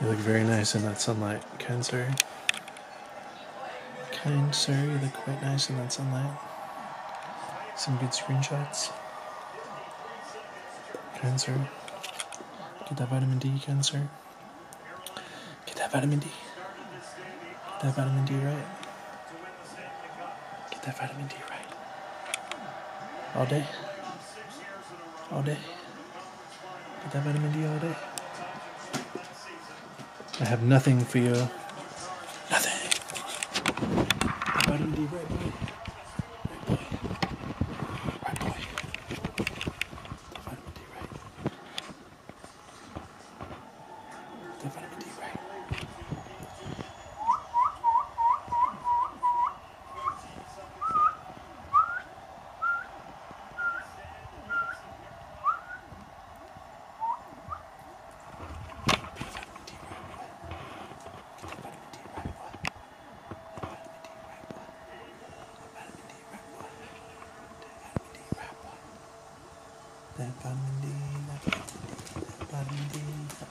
You look very nice in that sunlight, kind sir. Kind sir, you look quite nice in that sunlight. Some good screenshots. Kind sir. Get that vitamin D, kind sir. Get that vitamin D. Get that vitamin D right. Get that vitamin D right. All day. All day. Get that vitamin D all day. I have nothing for you. Nothing. That vitamin D right, boy. Right, boy. Right, boy. That vitamin D right. That vitamin D right. That vitamin D, that vitamin D, that vitamin D.